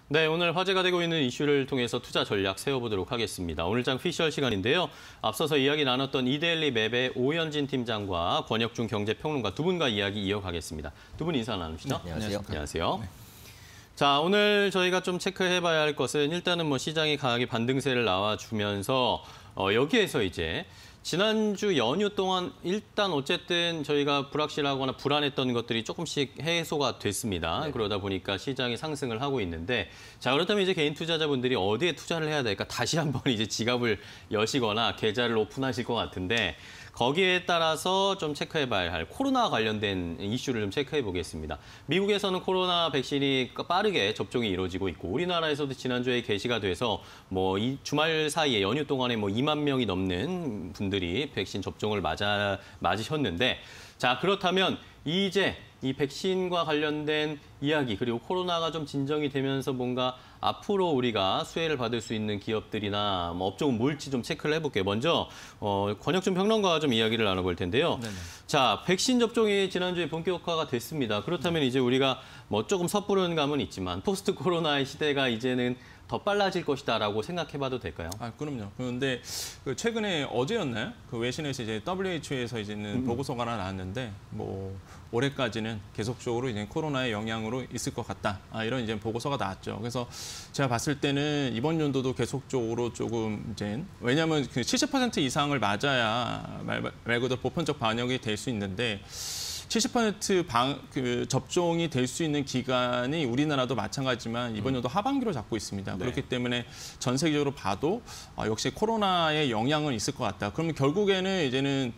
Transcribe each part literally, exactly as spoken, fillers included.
네, 오늘 화제가 되고 있는 이슈를 통해서 투자 전략 세워보도록 하겠습니다. 오늘장 피셜 시간인데요. 앞서서 이야기 나눴던 이데일리 맵의 오현진 팀장과 권혁중 경제평론가 두 분과 이야기 이어가겠습니다. 두 분 인사 나누시죠? 네, 안녕하세요. 안녕하세요. 네. 자, 오늘 저희가 좀 체크해봐야 할 것은 일단은 뭐 시장이 강하게 반등세를 나와주면서 어, 여기에서 이제 지난주 연휴 동안 일단 어쨌든 저희가 불확실하거나 불안했던 것들이 조금씩 해소가 됐습니다. 네. 그러다 보니까 시장이 상승을 하고 있는데, 자, 그렇다면 이제 개인 투자자분들이 어디에 투자를 해야 될까? 다시 한번 이제 지갑을 여시거나 계좌를 오픈하실 것 같은데, 거기에 따라서 좀 체크해봐야 할 코로나 관련된 이슈를 좀 체크해 보겠습니다. 미국에서는 코로나 백신이 빠르게 접종이 이루어지고 있고, 우리나라에서도 지난주에 개시가 돼서 뭐 이 주말 사이에 연휴 동안에 뭐 이만 명이 넘는 분들이 백신 접종을 맞아 맞으셨는데, 자, 그렇다면 이제 이 백신과 관련된 이야기, 그리고 코로나가 좀 진정이 되면서 뭔가 앞으로 우리가 수혜를 받을 수 있는 기업들이나 뭐 업종은 뭘지 좀 체크를 해볼게요. 먼저 어, 권혁중 평론가와 좀 이야기를 나눠볼 텐데요. 네네. 자, 백신 접종이 지난주에 본격화가 됐습니다. 그렇다면 네. 이제 우리가 뭐 조금 섣부른 감은 있지만 포스트 코로나의 시대가 이제는 더 빨라질 것이다라고 생각해봐도 될까요? 아, 그럼요. 그런데 그 최근에 어제였나요? 그 외신에서 이제 더블유에이치오에서 이제는 음. 보고서가 하나 나왔는데, 뭐 올해까지는 계속적으로 이제 코로나의 영향으로 있을 것 같다. 아, 이런 이제 보고서가 나왔죠. 그래서 제가 봤을 때는 이번 연도도 계속적으로 조금 이제, 왜냐하면 그 칠십 퍼센트 이상을 맞아야 말, 말 그대로 보편적 반영이 될 수 있는데, 칠십 퍼센트 방, 그 접종이 될 수 있는 기간이 우리나라도 마찬가지지만 이번 연도 하반기로 잡고 있습니다. 네. 그렇기 때문에 전 세계적으로 봐도 아, 역시 코로나의 영향은 있을 것 같다. 그러면 결국에는 이제는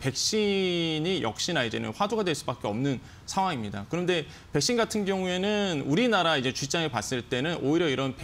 백신이 역시나 이제는 화두가 될 수밖에 없는 상황입니다. 그런데 백신 같은 경우에는 우리나라 이제 주장에 봤을 때는 오히려 이런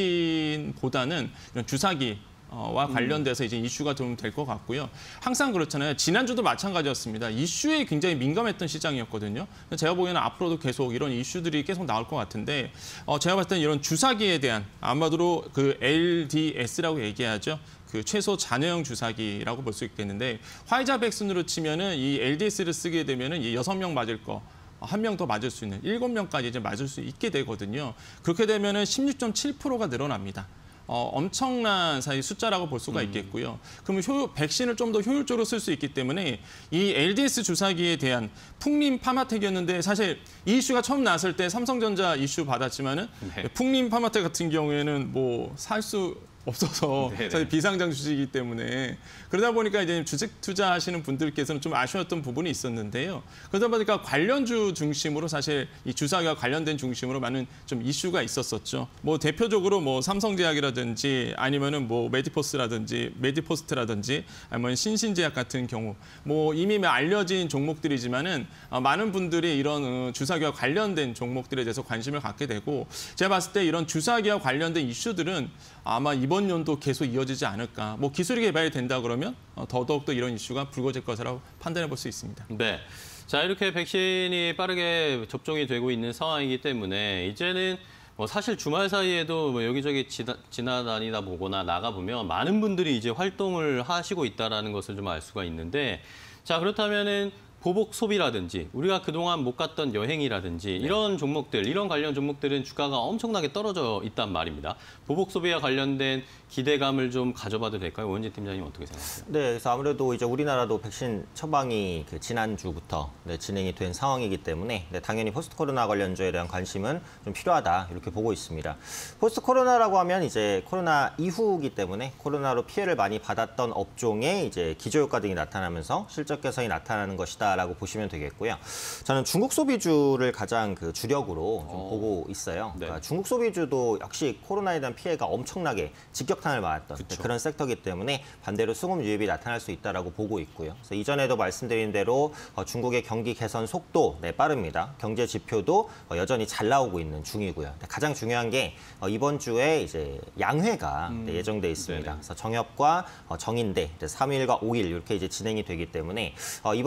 백신보다는 이런 주사기 와 관련돼서 이제 이슈가 좀 될 것 같고요. 항상 그렇잖아요. 지난주도 마찬가지였습니다. 이슈에 굉장히 민감했던 시장이었거든요. 제가 보기에는 앞으로도 계속 이런 이슈들이 계속 나올 것 같은데, 어, 제가 봤을 때는 이런 주사기에 대한 아마도 그 엘디에스라고 얘기하죠. 그 최소 잔여형 주사기라고 볼 수 있겠는데, 화이자 백신으로 치면은 이 엘디에스를 쓰게 되면은 이 여섯 명 맞을 거, 한 명 더 맞을 수 있는 일곱 명까지 이제 맞을 수 있게 되거든요. 그렇게 되면은 십육 점 칠 퍼센트가 늘어납니다. 어, 엄청난 사실 숫자라고 볼 수가 있겠고요. 그러면 효, 백신을 좀 더 효율적으로 쓸 수 있기 때문에 이 엘디에스 주사기에 대한 풍림 파마텍이었는데, 사실 이 이슈가 처음 나왔을 때 삼성전자 이슈 받았지만은 네. 풍림 파마텍 같은 경우에는 뭐 살 수 없어서 네네. 사실 비상장 주식이기 때문에, 그러다 보니까 이제 주식 투자하시는 분들께서는 좀 아쉬웠던 부분이 있었는데요. 그러다 보니까 관련주 중심으로 사실 이 주사기와 관련된 중심으로 많은 좀 이슈가 있었었죠. 뭐 대표적으로 뭐 삼성제약이라든지 아니면은 뭐 메디포스라든지 메디포스트라든지 아니면 신신제약 같은 경우, 뭐 이미 알려진 종목들이지만은 많은 분들이 이런 주사기와 관련된 종목들에 대해서 관심을 갖게 되고, 제가 봤을 때 이런 주사기와 관련된 이슈들은 아마 이번 연도 계속 이어지지 않을까. 뭐 기술이 개발이 된다 그러면 더더욱 더 이런 이슈가 불거질 것이라고 판단해 볼 수 있습니다. 네. 자, 이렇게 백신이 빠르게 접종이 되고 있는 상황이기 때문에 이제는 뭐 사실 주말 사이에도 뭐 여기저기 지나, 지나다니다 보거나 나가보면 많은 분들이 이제 활동을 하시고 있다는 것을 좀 알 수가 있는데, 자, 그렇다면은 보복 소비라든지 우리가 그동안 못 갔던 여행이라든지 네. 이런 종목들, 이런 관련 종목들은 주가가 엄청나게 떨어져 있단 말입니다. 보복 소비와 관련된 기대감을 좀 가져봐도 될까요? 오현진 팀장님 어떻게 생각하세요? 네, 그래서 아무래도 이제 우리나라도 백신 처방이 그 지난주부터 네, 진행이 된 상황이기 때문에 네, 당연히 포스트 코로나 관련주에 대한 관심은 좀 필요하다 이렇게 보고 있습니다. 포스트 코로나라고 하면 이제 코로나 이후이기 때문에 코로나로 피해를 많이 받았던 업종에 이제 기저효과 등이 나타나면서 실적 개선이 나타나는 것이다. 라고 보시면 되겠고요. 저는 중국 소비주를 가장 그 주력으로 좀 오. 보고 있어요. 네. 그러니까 중국 소비주도 역시 코로나에 대한 피해가 엄청나게 직격탄을 맞았던 그쵸. 그런 섹터이기 때문에 반대로 수급 유입이 나타날 수 있다라고 보고 있고요. 그래서 이전에도 말씀드린 대로 중국의 경기 개선 속도 네, 빠릅니다. 경제 지표도 여전히 잘 나오고 있는 중이고요. 가장 중요한 게 이번 주에 이제 양회가 음. 예정돼 있습니다. 네네. 그래서 정협과 정인대 삼 일과 오 일 이렇게 이제 진행이 되기 때문에 이번 주 양회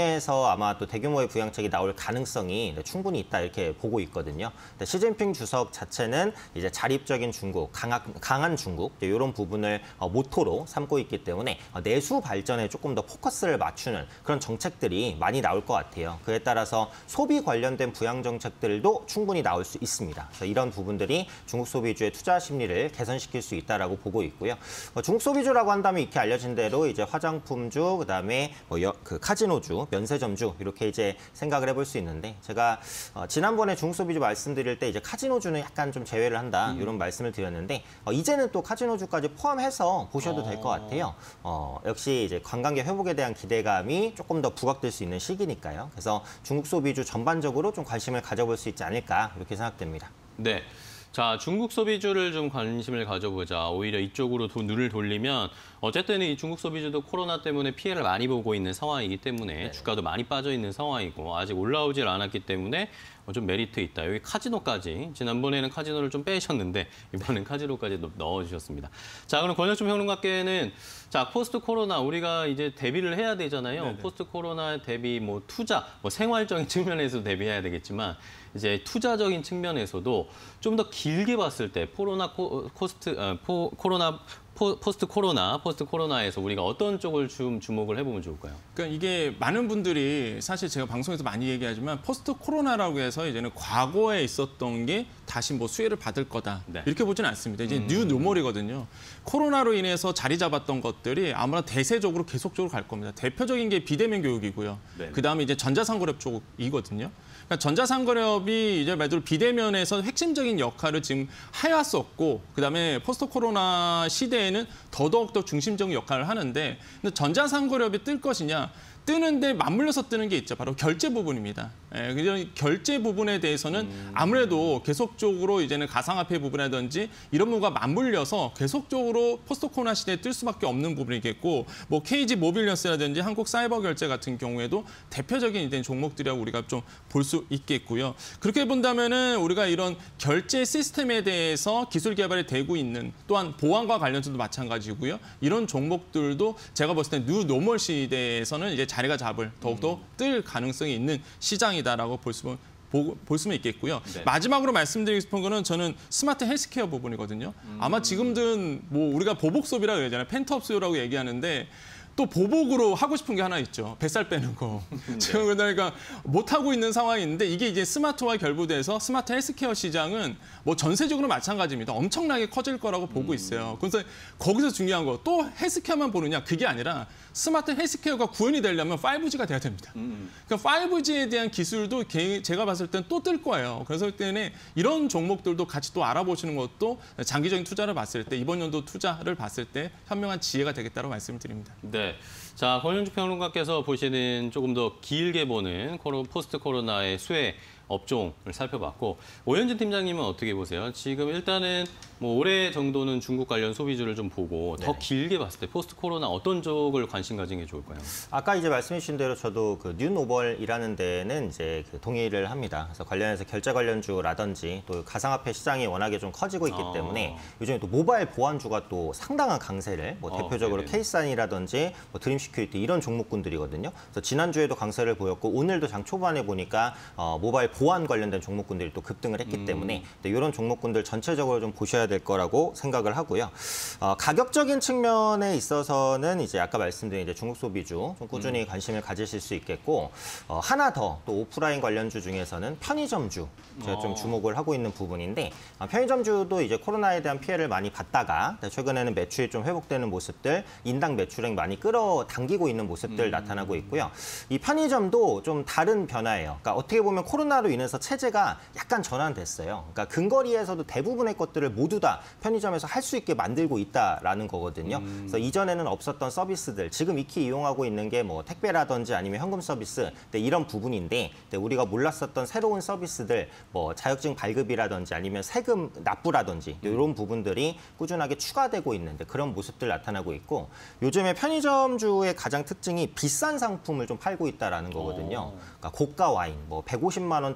정예에서 아마 또 대규모의 부양책이 나올 가능성이 충분히 있다 이렇게 보고 있거든요. 시진핑 주석 자체는 이제 자립적인 중국, 강한, 강한 중국 이런 부분을 모토로 삼고 있기 때문에 내수 발전에 조금 더 포커스를 맞추는 그런 정책들이 많이 나올 것 같아요. 그에 따라서 소비 관련된 부양 정책들도 충분히 나올 수 있습니다. 그래서 이런 부분들이 중국 소비주의 투자 심리를 개선시킬 수 있다라고 보고 있고요. 중국 소비주라고 한다면 이렇게 알려진 대로 이제 화장품주, 그다음에 뭐 여, 그 카지노주, 면세점주 이렇게 이제 생각을 해볼 수 있는데 제가 어, 지난번에 중국 소비주 말씀드릴 때 이제 카지노주는 약간 좀 제외를 한다 이런 말씀을 드렸는데 어, 이제는 또 카지노주까지 포함해서 보셔도 될 것 같아요. 어, 역시 이제 관광객 회복에 대한 기대감이 조금 더 부각될 수 있는 시기니까요. 그래서 중국 소비주 전반적으로 좀 관심을 가져볼 수 있지 않을까 이렇게 생각됩니다. 네. 자, 중국 소비주를 좀 관심을 가져보자. 오히려 이쪽으로 도, 눈을 돌리면 어쨌든 이 중국 소비주도 코로나 때문에 피해를 많이 보고 있는 상황이기 때문에 네. 주가도 많이 빠져 있는 상황이고 아직 올라오질 않았기 때문에 좀 메리트 있다. 여기 카지노까지 지난번에는 카지노를 좀 빼셨는데 이번엔 카지노까지 넣어주셨습니다. 자, 그럼 권혁준 평론가께는 자 포스트 코로나 우리가 이제 대비를 해야 되잖아요. 네네. 포스트 코로나 대비 뭐 투자, 뭐 생활적인 측면에서 대비해야 되겠지만 이제 투자적인 측면에서도 좀 더 길게 봤을 때 코로나 코, 코스트 어, 포, 코로나 포, 포스트 코로나, 포스트 코로나에서 우리가 어떤 쪽을 좀 주목을 해보면 좋을까요? 그러니까 이게 많은 분들이 사실 제가 방송에서 많이 얘기하지만 포스트 코로나라고 해서 이제는 과거에 있었던 게 다시 뭐 수혜를 받을 거다. 네. 이렇게 보지는 않습니다. 이제 음. 뉴 노멀이거든요. 코로나로 인해서 자리 잡았던 것들이 아무나 대세적으로 계속적으로 갈 겁니다. 대표적인 게 비대면 교육이고요. 네. 그다음에 이제 전자상거래 쪽이거든요. 그러니까 전자상거래업이 이제 말 그대로 비대면에서 핵심적인 역할을 지금 해왔었고, 그다음에 포스트 코로나 시대에는 더더욱 더 중심적인 역할을 하는데, 근데 전자상거래업이 뜰 것이냐? 뜨는데 맞물려서 뜨는 게 있죠. 바로 결제 부분입니다. 예, 결제 부분에 대해서는 아무래도 계속적으로 이제는 가상화폐 부분이라든지 이런 부분과 맞물려서 계속적으로 포스트 코로나 시대에 뜰 수밖에 없는 부분이겠고, 뭐 케이지 모빌리언스라든지 한국 사이버 결제 같은 경우에도 대표적인 이제 종목들이라고 우리가 좀 볼 수 있겠고요. 그렇게 본다면은 우리가 이런 결제 시스템에 대해서 기술 개발이 되고 있는, 또한 보안과 관련해서도 마찬가지고요. 이런 종목들도 제가 봤을 때 뉴 노멀 시대에서는 이제 자리가 잡을 더욱더 뜰 가능성이 있는 시장이다라고 볼 수, 볼 수는 있겠고요. 네. 마지막으로 말씀드리고 싶은 거는 저는 스마트 헬스케어 부분이거든요. 음. 아마 지금든 뭐 우리가 보복 소비라고 얘기하잖아요. 펜트업 수요라고 얘기하는데 또 보복으로 하고 싶은 게 하나 있죠. 뱃살 빼는 거. 네. 지금 그러니까 못 하고 있는 상황인데 이게 이제 스마트와 결부돼서 스마트 헬스케어 시장은 뭐 전세적으로 마찬가지입니다. 엄청나게 커질 거라고 보고 있어요. 그래서 거기서 중요한 거 또 헬스케어만 보느냐 그게 아니라 스마트 헬스케어가 구현이 되려면 파이브지가 돼야 됩니다. 그러니까 파이브지에 대한 기술도 제가 봤을 땐 또 뜰 거예요. 그래서 때문에 이런 종목들도 같이 또 알아보시는 것도 장기적인 투자를 봤을 때 이번 연도 투자를 봤을 때 현명한 지혜가 되겠다고 말씀을 드립니다. 네. 자, 권혁준 평론가께서 보시는 조금 더 길게 보는 코로, 포스트 코로나의 수혜 업종을 살펴봤고, 오현진 팀장님은 어떻게 보세요? 지금 일단은 뭐 올해 정도는 중국 관련 소비주를 좀 보고 더 네네. 길게 봤을 때 포스트 코로나 어떤 쪽을 관심 가진 게 좋을까요? 아까 이제 말씀해 주신 대로 저도 그 뉴노멀이라는 데는 이제 그 동의를 합니다. 그래서 관련해서 결제 관련주라든지 또 가상화폐 시장이 워낙에 좀 커지고 있기 아. 때문에 요즘에 또 모바일 보안주가 또 상당한 강세를 뭐 대표적으로 어, 케이산이라든지 뭐 드림시큐리티 이런 종목군들이거든요. 그래서 지난주에도 강세를 보였고 오늘도 장 초반에 보니까 어, 모바일 보안 관련된 종목군들이 또 급등을 했기 음. 때문에 이런 종목군들 전체적으로 좀 보셔야 될 거라고 생각을 하고요. 어, 가격적인 측면에 있어서는 이제 아까 말씀드린 이제 중국 소비주 좀 꾸준히 음. 관심을 가지실 수 있겠고, 어, 하나 더 또 오프라인 관련주 중에서는 편의점주 제가 좀 주목을 하고 있는 부분인데, 어, 편의점주도 이제 코로나에 대한 피해를 많이 받다가 최근에는 매출이 좀 회복되는 모습들, 인당 매출액 많이 끌어당기고 있는 모습들 음. 나타나고 있고요. 이 편의점도 좀 다른 변화예요. 그러니까 어떻게 보면 코로나로 인해서 체제가 약간 전환됐어요. 그러니까 근거리에서도 대부분의 것들을 모두 다 편의점에서 할 수 있게 만들고 있다라는 거거든요. 음. 그래서 이전에는 없었던 서비스들, 지금 익히 이용하고 있는 게 뭐 택배라든지 아니면 현금 서비스 이런 부분인데, 우리가 몰랐었던 새로운 서비스들, 뭐 자격증 발급이라든지 아니면 세금 납부라든지 이런 부분들이 꾸준하게 추가되고 있는데 그런 모습들 나타나고 있고, 요즘에 편의점주의 가장 특징이 비싼 상품을 좀 팔고 있다라는 거거든요. 그러니까 고가 와인, 뭐 백오십만 원대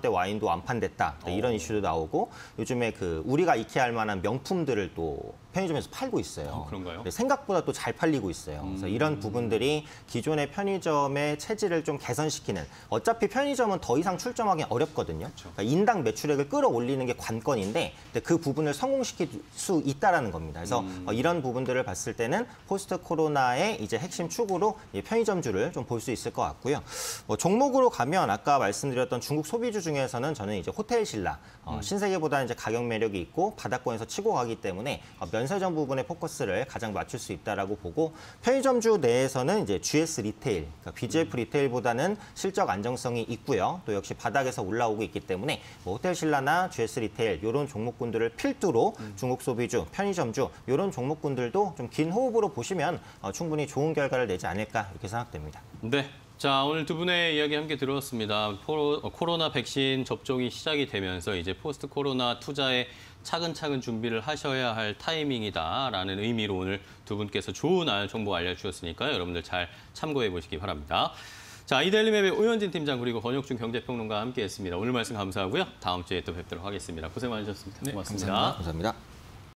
때 와인도 완판됐다. 네, 이런 이슈도 나오고 요즘에 그 우리가 익히 할 만한 명품들을 또 편의점에서 팔고 있어요. 어, 그런가요? 네, 생각보다 또 잘 팔리고 있어요. 그래서 이런 부분들이 기존의 편의점의 체질을 좀 개선시키는 어차피 편의점은 더 이상 출점하기 어렵거든요. 그러니까 인당 매출액을 끌어올리는 게 관건인데 근데 그 부분을 성공시킬 수 있다라는 겁니다. 그래서 음. 어, 이런 부분들을 봤을 때는 포스트 코로나의 이제 핵심 축으로 이 편의점주를 좀 볼 수 있을 것 같고요. 뭐 종목으로 가면 아까 말씀드렸던 중국 소비주 중에서는 저는 이제 호텔 신라 어, 신세계보다는 이제 가격 매력이 있고 바닥권에서 치고 가기 때문에 어, 면세점 부분에 포커스를 가장 맞출 수 있다라고 보고 편의점주 내에서는 이제 지에스 리테일, 그러니까 비지에프 리테일보다는 실적 안정성이 있고요. 또 역시 바닥에서 올라오고 있기 때문에 뭐 호텔 신라나 지에스 리테일 이런 종목군들을 필두로 중국 소비주, 편의점주 이런 종목군들도 좀 긴 호흡으로 보시면 어, 충분히 좋은 결과를 내지 않을까 이렇게 생각됩니다. 네. 자, 오늘 두 분의 이야기 함께 들었습니다. 포로, 어, 코로나 백신 접종이 시작이 되면서 이제 포스트 코로나 투자에 차근차근 준비를 하셔야 할 타이밍이다라는 의미로 오늘 두 분께서 좋은 알 정보 알려주셨으니까요. 여러분들 잘 참고해 보시기 바랍니다. 자, 이데일리맵의 오현진 팀장 그리고 권혁준 경제평론가와 함께했습니다. 오늘 말씀 감사하고요. 다음 주에 또 뵙도록 하겠습니다. 고생 많으셨습니다. 네, 고맙습니다. 감사합니다. 감사합니다.